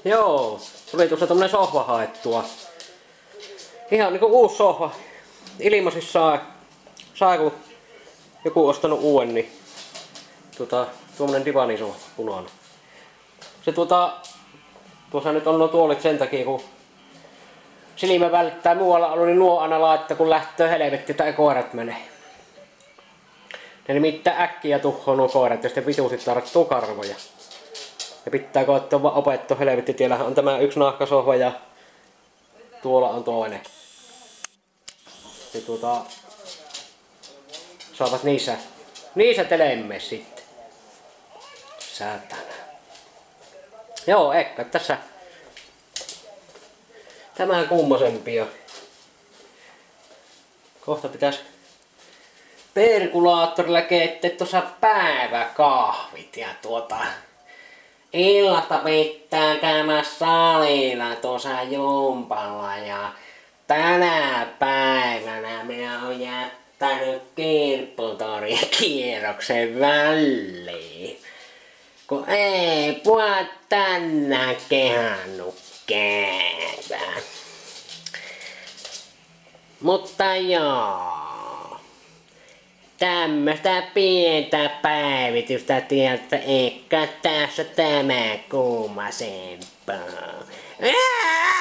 Joo, tuli tuossa tommonen sohva haettua. Ihan niinku uusi sohva. Ilmaisis saa kun joku ostanut uuden, niin tuommoinen divanisohva punainen. Se tuossa nyt on nuo tuolit sen takia, kun silmä välttää muualla ollut, niin nuo aina laittaa, kun lähtee helvetti tai koirat menee. Ne nimittäin äkkiä tuhoaa nuo koirat, ja sitten vituusti tarttuu karvoja. Ja pitää koettaa vaan opettaa helvetti. Tiellähän on tämä yksi nahkasohva ja tuolla on toinen. Ja saavat niissä telemme sitten. Säätänä. Joo, ehkä tässä tämän kummosempia. Kohta pitäisi perkulaattorilla keittää tuossa päiväkahvit ja illasta pitää käydä salilla tuossa jumpalla ja tänä päivänä minä oon jättänyt kirpputorin kierroksen väliin. Kun ei pua tänään kehannut käydä. Mutta joo. Tämmöstä pientä päivitystä tieltä, eikä tässä tämä kummasempaa.